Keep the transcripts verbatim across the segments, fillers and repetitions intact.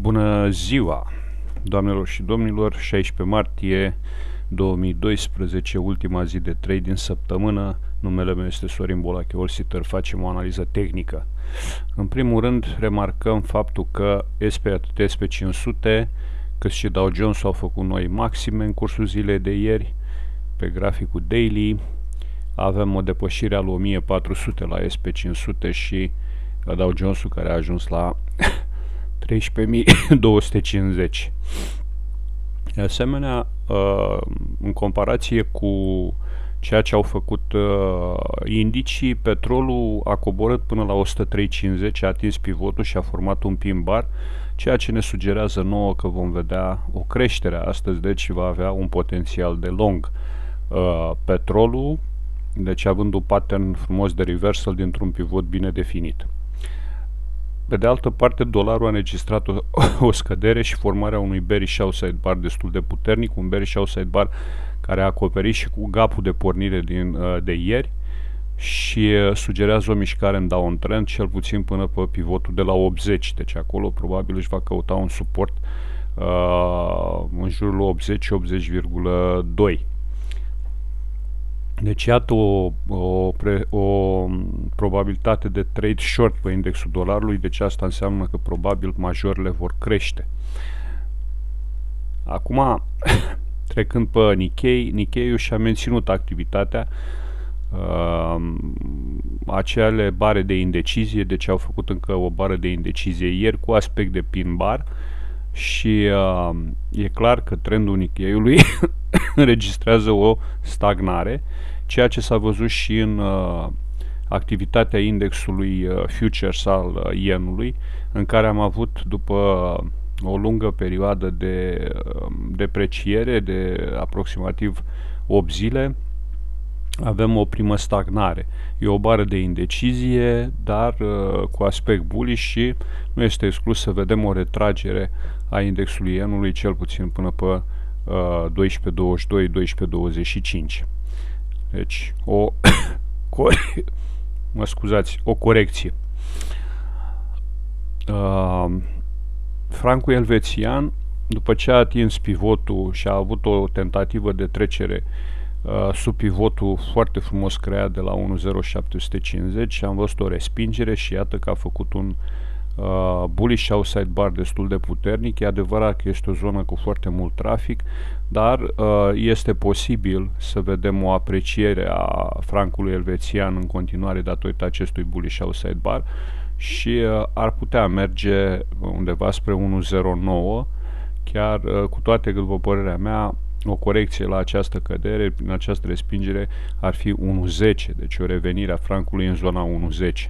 Bună ziua, doamnelor și domnilor, șaisprezece martie două mii doisprezece, ultima zi de trei din săptămână. Numele meu este Sorin Bolache, Allsetter, facem o analiză tehnică. În primul rând, remarcăm faptul că S and P, S and P cinci sute, cât și Dow Jones au făcut noi maxime în cursul zilei de ieri. Pe graficul daily avem o depășire al o mie patru sute la S and P cinci sute și Dow Jones-ul care a ajuns la treisprezece mii două sute cincizeci. De asemenea, în comparație cu ceea ce au făcut indicii, petrolul a coborât până la o sută trei virgulă cincizeci, a atins pivotul și a format un pin bar, ceea ce ne sugerează nouă că vom vedea o creștere astăzi, deci va avea un potențial de long. Petrolul, deci având un pattern frumos de reversal dintr-un pivot bine definit. Pe de altă parte, dolarul a înregistrat o, o scădere și formarea unui bearish outside bar destul de puternic, un bearish outside bar care a acoperit și cu gapul de pornire din, de ieri și sugerează o mișcare în downtrend, cel puțin până pe pivotul de la optzeci, deci acolo probabil își va căuta un suport uh, în jurul optzeci optzeci virgulă doi. Deci iată o, o, pre, o probabilitate de trade short pe indexul dolarului, deci asta înseamnă că probabil majorele vor crește. Acum, trecând pe Nikkei, Nikkei-ul și-a menținut activitatea, uh, acele bare de indecizie, deci au făcut încă o bară de indecizie ieri cu aspect de pin bar și uh, e clar că trendul Nikkei-ului înregistrează o stagnare, ceea ce s-a văzut și în uh, activitatea indexului uh, futures al uh, yenului, în care am avut, după o lungă perioadă de uh, depreciere de aproximativ opt zile, avem o primă stagnare. E o bară de indecizie, dar uh, cu aspect bullish și nu este exclus să vedem o retragere a indexului yenului, cel puțin până pe uh, doisprezece douăzeci și doi doisprezece douăzeci și cinci. Deci o mă scuzați, o corecție. Uh, francul elvețian, după ce a atins pivotul și a avut o tentativă de trecere uh, sub pivotul foarte frumos creat de la unu virgulă zero șapte cincizeci, am văzut o respingere și iată că a făcut un Uh, bullish outside bar destul de puternic. E adevărat că este o zonă cu foarte mult trafic, dar uh, este posibil să vedem o apreciere a francului elvețian în continuare datorită acestui bullish outside bar și uh, ar putea merge undeva spre unu virgulă zero nouă, chiar uh, cu toate că, după părerea mea, o corecție la această cădere, în această respingere, ar fi unu virgulă zece, deci o revenire a francului în zona unu virgulă zece.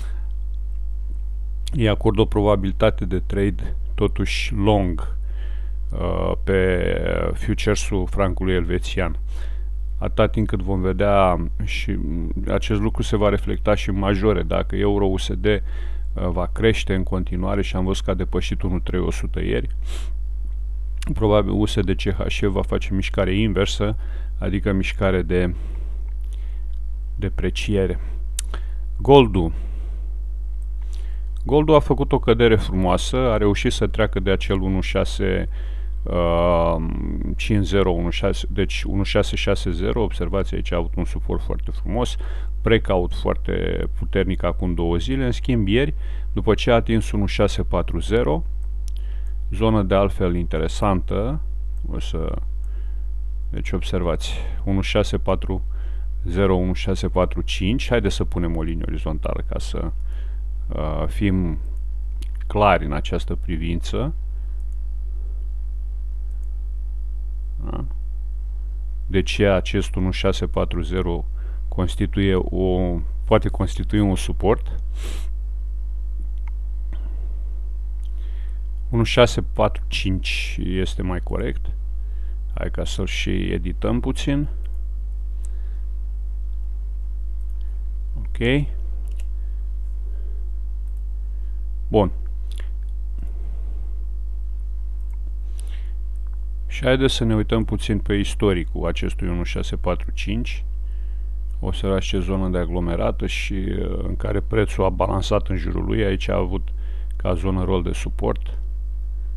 Îi acord o probabilitate de trade totuși long uh, pe futures-ul francului elvețian. Atâta timp cât vom vedea, și acest lucru se va reflecta și în majore, dacă euro-U S D uh, va crește în continuare și am văzut că a depășit unu virgulă trei o sută ieri, probabil U S D C H va face mișcare inversă, adică mișcare de depreciere. Goldul. Goldul a făcut o cădere frumoasă, a reușit să treacă de acel unu virgulă șase cincizeci, unu virgulă șase, deci unu virgulă șase șase zero, observați aici a avut un suport foarte frumos, breakout foarte puternic acum două zile, în schimb ieri, după ce a atins unu virgulă șase patru zero, zonă de altfel interesantă, o să, deci observați, unu virgulă șase patru zero, unu virgulă șase patru cinci, haideți să punem o linie orizontală ca să Uh, fim clari în această privință. Da? Deci acest unu virgulă șase patru zero constituie o, poate constitui un suport. unu virgulă șase patru cinci este mai corect. Hai ca să-l și edităm puțin. Ok. Bun. Și haideți să ne uităm puțin pe istoricul acestui unu virgulă șase patru cinci. Observați ce zonă de aglomerată și în care prețul a balansat în jurul lui. Aici a avut ca zonă rol de suport.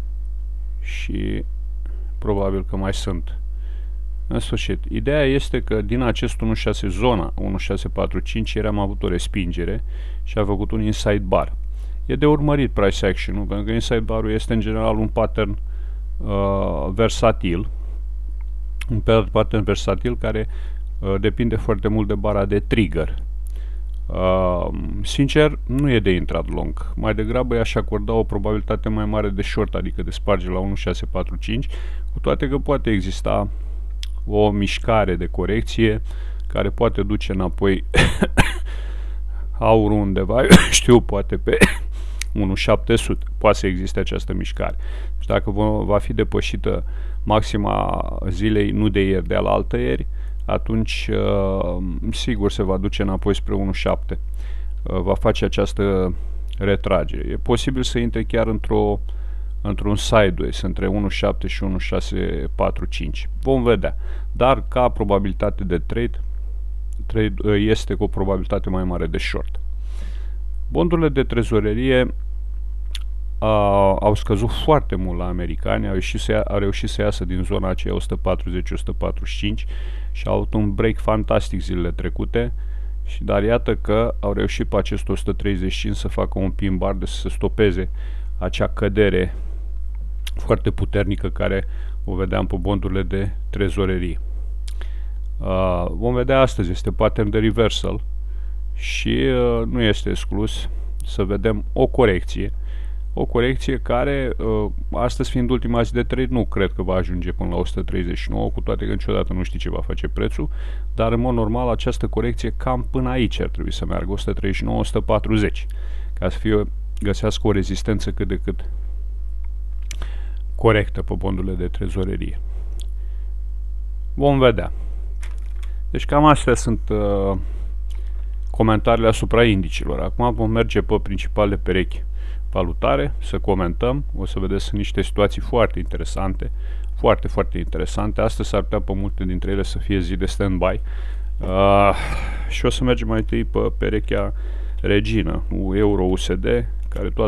și probabil că mai sunt. În sfârșit, ideea este că din acest unu șase zona unu șase patru cinci ieri am avut o respingere și a făcut un inside bar. E de urmărit price action-ul, pentru că inside bar-ul este în general un pattern uh, versatil, un pattern versatil care uh, depinde foarte mult de bara de trigger. Uh, sincer, nu e de intrat long. Mai degrabă i-aș acorda o probabilitate mai mare de short, adică de sparge la unu șase patru cinci, cu toate că poate exista o mișcare de corecție care poate duce înapoi aurul undeva, știu, poate pe unu șapte zero zero. Poate să existe această mișcare. Și dacă va fi depășită maxima zilei, nu de ieri, de alaltă ieri, atunci uh, sigur se va duce înapoi spre unu șapte. Uh, va face această retragere. E posibil să intre chiar într-o într-un sideways între unu șapte și unu șase patru cinci. Vom vedea. Dar ca probabilitate de trade, trade uh, este cu o probabilitate mai mare de short. Bondurile de trezorerie uh, au scăzut foarte mult la americani, au reușit să, ia, au reușit să iasă din zona aceea o sută patruzeci - o sută patruzeci și cinci și au avut un break fantastic zilele trecute, și dar iată că au reușit pe acest o sută treizeci și cinci să facă un pin bar de să se stopeze acea cădere foarte puternică care o vedeam pe bondurile de trezorerie. Uh, vom vedea astăzi, este pattern de reversal și uh, nu este exclus să vedem o corecție. O corecție care, uh, astăzi fiind ultima zi de trade, nu cred că va ajunge până la o sută treizeci și nouă, cu toate că niciodată nu știi ce va face prețul, dar în mod normal această corecție cam până aici ar trebui să meargă, o sută treizeci și nouă - o sută patruzeci, ca să fie, găsească o rezistență cât de cât corectă pe bondurile de trezorerie. Vom vedea. Deci cam astea sunt uh, comentariile asupra indicilor. Acum vom merge pe principalele perechi valutare, să comentăm. O să vedeți, sunt niște situații foarte interesante, foarte, foarte interesante. Astăzi s-ar putea pe multe dintre ele să fie zi de stand-by. Uh, și o să mergem mai întâi pe perechea regină, euro U S D, care toată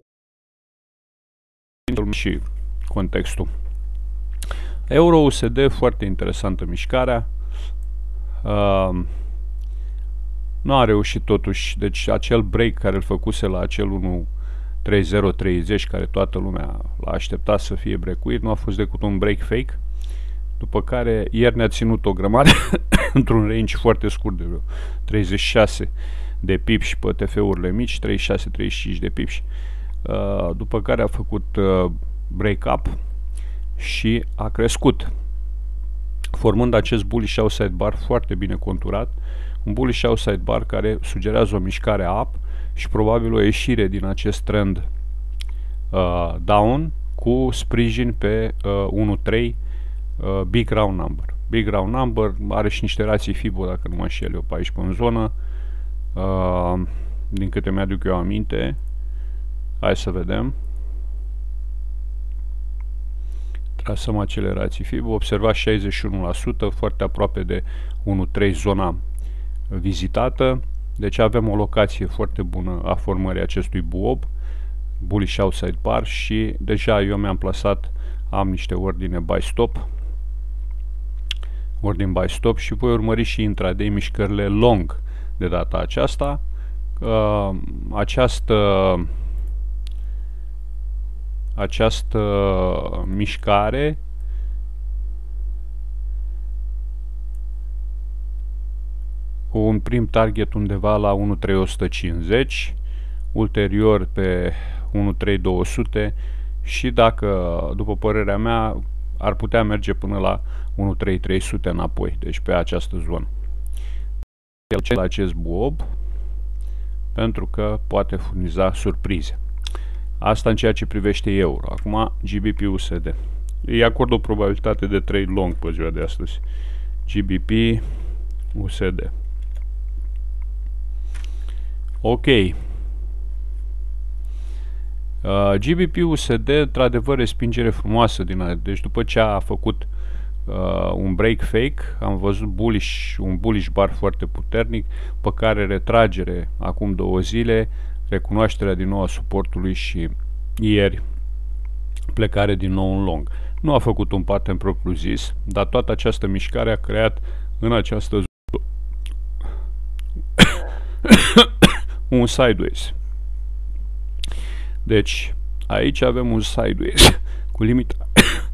și contextul. Euro U S D, foarte interesantă mișcarea. Uh, nu a reușit totuși, deci acel break care îl făcuse la acel unu treizeci treizeci, care toată lumea l-a așteptat să fie breakuit, nu a fost decât un break fake, după care ieri ne-a ținut o grămadă într-un range foarte scurt de treizeci și șase de pips pe T F-urile mici, treizeci și șase - treizeci și cinci de pips, uh, după care a făcut uh, break up și a crescut, formând acest bullish outside bar foarte bine conturat, un bullish outside bar care sugerează o mișcare up și probabil o ieșire din acest trend uh, down cu sprijin pe uh, unu trei uh, big round number. Big round number are și niște rații Fibo, dacă nu mă înșel eu, pe aici pe în zonă, uh, din câte mi-aduc eu aminte. Hai să vedem. Trasăm acelerații Fibo, observați șaizeci și unu la sută, foarte aproape de unu trei zona vizitată. Deci avem o locație foarte bună a formării acestui buob, bullish outside bar, și deja eu mi-am plasat, am niște ordine buy stop, ordine buy stop și voi urmări și intraday mișcările long de data aceasta. Uh, această această mișcare cu un prim target undeva la unu trei o sută cincizeci, ulterior pe unu trei două sute și, dacă, după părerea mea, ar putea merge până la unu trei trei sute înapoi, deci pe această zonă. La acest buob, pentru că poate furniza surprize. Asta în ceea ce privește euro. Acum G B P U S D. Îi acord o probabilitate de trade long pe ziua de astăzi. G B P U S D. Ok. Uh, G B P U S D, într-adevăr, respingere frumoasă din a, deci după ce a făcut uh, un break fake, am văzut bullish, un bullish bar foarte puternic, pe care retragere acum două zile, recunoașterea din nou a suportului și ieri plecare din nou în long. Nu a făcut un pattern propriu-zis, dar toată această mișcare a creat în această zonă un sideways. Deci, aici avem un sideways cu limita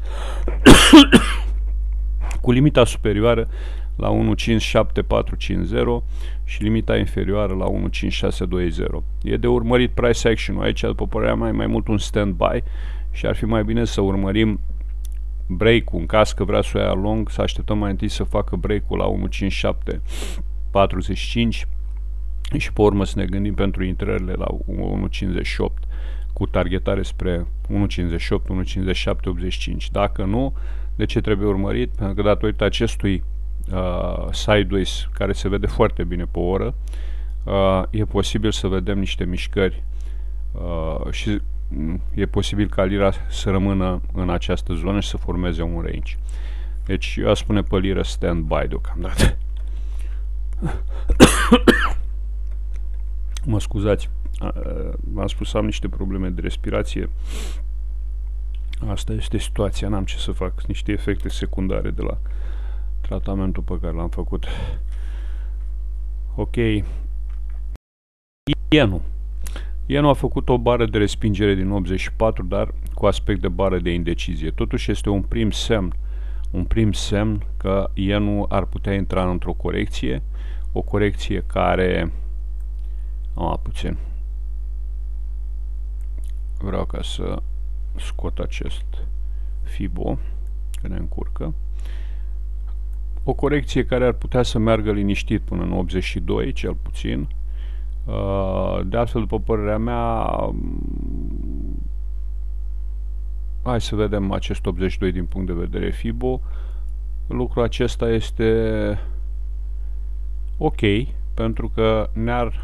cu limita superioară la unu cinci șapte patru cinci zero și limita inferioară la unu cinci șase doi zero. E de urmărit price action-ul aici, după părerea mea, e mai mult un stand-by și ar fi mai bine să urmărim break-ul în caz că vrea să o ia long, să așteptăm mai întâi să facă break-ul la unu cinci șapte patruzeci și cinci și pe urmă să ne gândim pentru intrările la unu cincizeci și opt cu targetare spre unu cincizeci și opt, unu cincizeci și șapte, optzeci și cinci. Dacă nu, de ce trebuie urmărit? Pentru că datorită acestui uh, sideways care se vede foarte bine pe oră, uh, e posibil să vedem niște mișcări uh, și e posibil ca lira să rămână în această zonă și să formeze un range. Deci eu aș spune pe liră stand-by deocamdată. Mă scuzați, v-am spus, am niște probleme de respirație. Asta este situația, n-am ce să fac, niște efecte secundare de la tratamentul pe care l-am făcut. Ok. Yenul. Yenul a făcut o bară de respingere din optzeci și patru, dar cu aspect de bară de indecizie. Totuși este un prim semn, un prim semn că yenul ar putea intra într-o corecție, o corecție care... A, puțin. Vreau ca să scot acest Fibo, că ne încurcă. O corecție care ar putea să meargă liniștit până în optzeci și doi, cel puțin. De altfel, după părerea mea, hai să vedem acest optzeci și doi din punct de vedere Fibo. Lucrul acesta este ok, pentru că ne-ar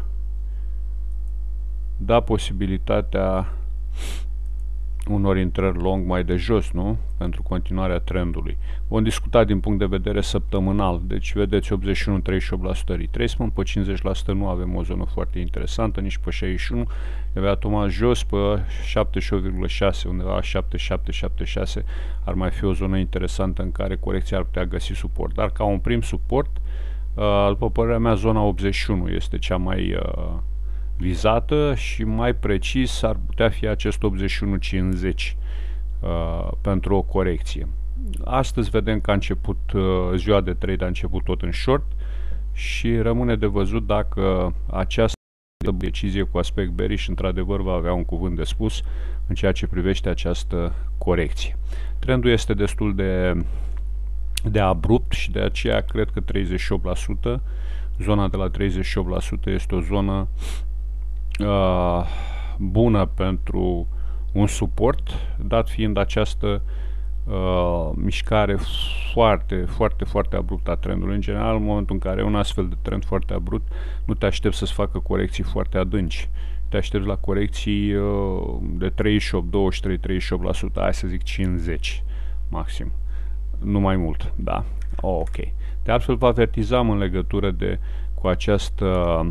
da posibilitatea unor intrări long mai de jos, nu? Pentru continuarea trendului. Vom discuta din punct de vedere săptămânal. Deci, vedeți, optzeci și unu treizeci și opt la sută retracement, pe cincizeci la sută nu avem o zonă foarte interesantă, nici pe șaizeci și unu. Avea automat jos pe șaptezeci și opt virgulă șase, undeva la șaptezeci și șapte șaptezeci și șase ar mai fi o zonă interesantă în care corecția ar putea găsi suport. Dar ca un prim suport, după părerea mea, zona optzeci și unu este cea mai vizată și mai precis ar putea fi acest optzeci și unu cincizeci uh, pentru o corecție. Astăzi vedem că a început uh, ziua de trade, a început tot în short și rămâne de văzut dacă această decizie cu aspect bearish într-adevăr va avea un cuvânt de spus în ceea ce privește această corecție. Trendul este destul de, de abrupt și de aceea cred că treizeci și opt la sută, zona de la treizeci și opt la sută este o zonă Uh, bună pentru un suport, dat fiind această uh, mișcare foarte, foarte, foarte abruptă a trendului. În general, în momentul în care e un astfel de trend foarte abrupt, nu te aștepți să-ți facă corecții foarte adânci. Te aștepți la corecții uh, de treizeci și opt, douăzeci și trei, treizeci și opt la sută, hai să zic cincizeci maxim. Nu mai mult, da. Oh, ok. De altfel, vă avertizam în legătură de cu această uh,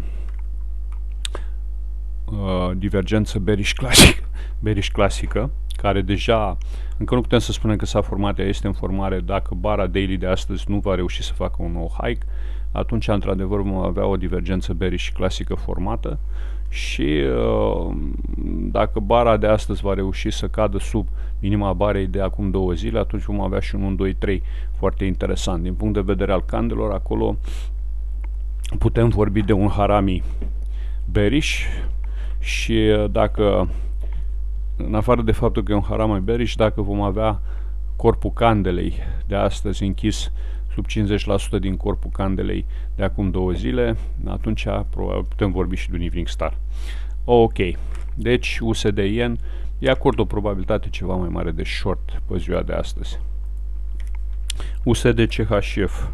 Uh, divergență bearish clasică, bearish clasică, care deja, încă nu putem să spunem că s-a format, ea este în formare. Dacă bara daily de astăzi nu va reuși să facă un nou hike, atunci într-adevăr vom avea o divergență bearish clasică formată și uh, dacă bara de astăzi va reuși să cadă sub minima barei de acum două zile, atunci vom avea și un unu doi trei foarte interesant. Din punct de vedere al candelor, acolo putem vorbi de un harami bearish. Și dacă, în afară de faptul că e un harami bearish, dacă vom avea corpul candelei de astăzi închis sub cincizeci la sută din corpul candelei de acum două zile, atunci probabil putem vorbi și de un evening star. Ok, deci U S D-Yen e acord o probabilitate ceva mai mare de short pe ziua de astăzi. U S D C H F.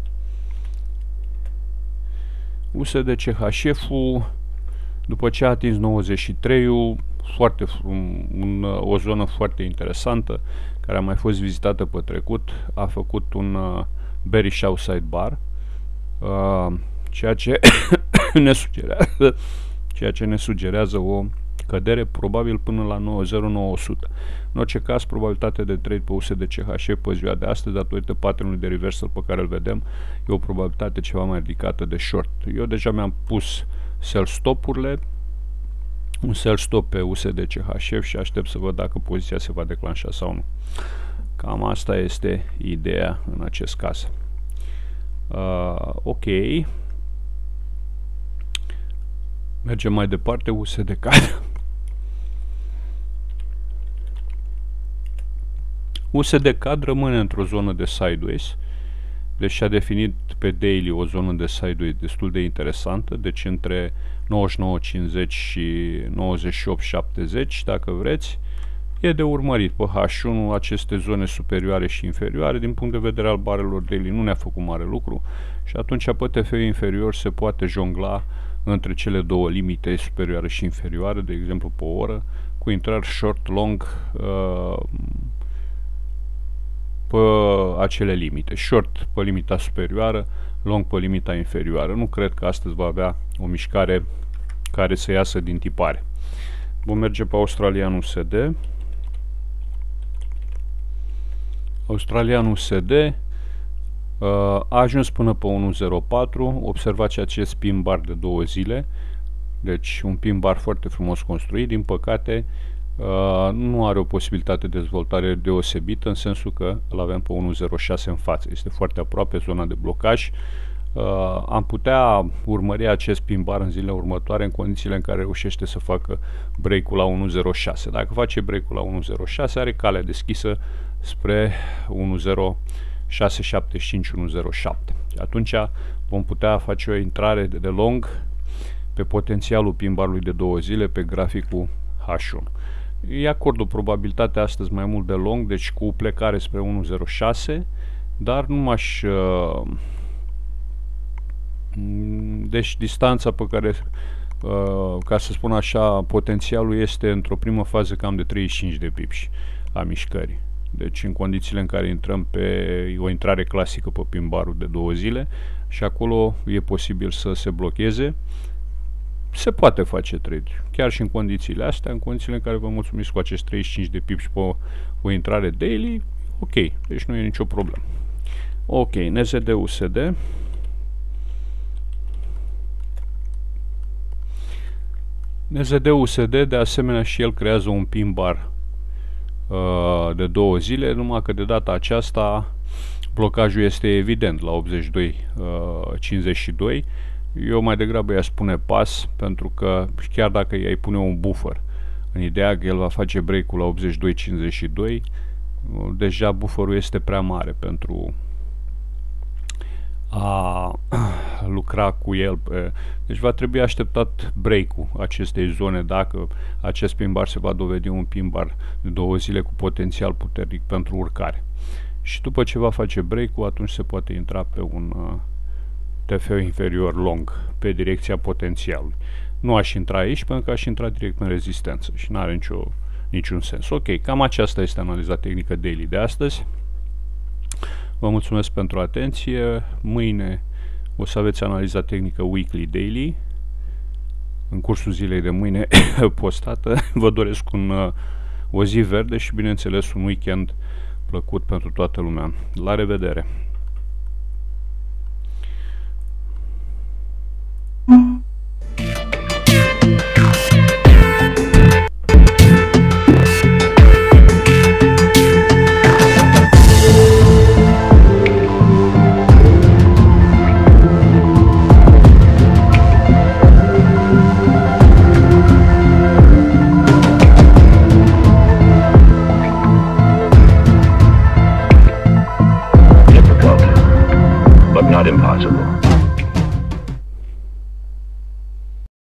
U S D C H F-ul, după ce a atins nouăzeci și trei, foarte, un, un, o zonă foarte interesantă, care a mai fost vizitată pe trecut, a făcut un uh, bearish outside bar, uh, ceea ce ne sugerează, ceea ce ne sugerează o cădere probabil până la nouă zero nouă sută. În orice caz, probabilitatea de trade pe U S D C H pe ziua de astăzi, datorită patternului de reversal pe care îl vedem, e o probabilitate ceva mai ridicată de short. Eu deja mi-am pus sell stop-urile, un sell stop pe U S D C H și aștept să văd dacă poziția se va declanșa sau nu. Cam asta este ideea în acest caz. Uh, ok. Mergem mai departe, U S D C A D. U S D C A D rămâne într-o zonă de sideways, deci și-a definit pe daily o zonă de sideways destul de interesantă, deci între nouăzeci și nouă cincizeci și nouăzeci și opt șaptezeci, dacă vreți. E de urmărit pe H unu aceste zone superioare și inferioare. Din punct de vedere al barelor daily nu ne-a făcut mare lucru și atunci pe T F inferior se poate jongla între cele două limite superioare și inferioare, de exemplu pe o oră, cu intrări short-long uh, pe acele limite. Short pe limita superioară, long pe limita inferioară. Nu cred că astăzi va avea o mișcare care să iasă din tipare. Vom merge pe australian U S D. Australian U S D uh, a ajuns până pe unu zero patru. Observați acest pin bar de două zile. Deci un pin bar foarte frumos construit. Din păcate uh, nu are o posibilitate de dezvoltare deosebită, în sensul că îl avem pe unu zero șase în față. Este foarte aproape zona de blocaj. Uh, am putea urmări acest pin bar în zilele următoare în condițiile în care reușește să facă break-ul la unu zero șase. Dacă face break-ul la unu zero șase, are calea deschisă spre unu zero șase șapte cinci unu zero șapte. Atunci vom putea face o intrare de, de long pe potențialul pin barului de două zile pe graficul H unu. Îi acord o probabilitate astăzi mai mult de long, deci cu plecare spre unu zero șase, dar nu m-aș... Uh, deci distanța pe care, uh, ca să spun așa, potențialul este într-o primă fază cam de treizeci și cinci de pips a mișcării. Deci în condițiile în care intrăm pe o intrare clasică pe pin barul de două zile și acolo e posibil să se blocheze, se poate face trade. Chiar și în condițiile astea, în condițiile în care vă mulțumiți cu acești treizeci și cinci de pips pe o, o intrare daily, ok, deci nu e nicio problemă. Ok, N Z D U S D. N Z D U S D de asemenea și el creează un pin bar uh, de două zile, numai că de data aceasta blocajul este evident la optzeci și doi cincizeci și doi. Eu mai degrabă i-aș spune pas, pentru că chiar dacă i-ai pune un buffer în ideea că el va face break-ul la optzeci și doi cincizeci și doi, deja bufferul este prea mare pentru a lucra cu el. Deci va trebui așteptat break-ul acestei zone dacă acest pin bar se va dovedi un pin bar de două zile cu potențial puternic pentru urcare. Și după ce va face break-ul, atunci se poate intra pe un uh, T F inferior long pe direcția potențialului. Nu aș intra aici pentru că aș intra direct în rezistență și nu are nicio, niciun sens. Ok, cam aceasta este analiza tehnică daily de astăzi. Vă mulțumesc pentru atenție. Mâine o să aveți analiza tehnică weekly daily în cursul zilei de mâine postată. Vă doresc un, o zi verde și bineînțeles un weekend plăcut pentru toată lumea. La revedere!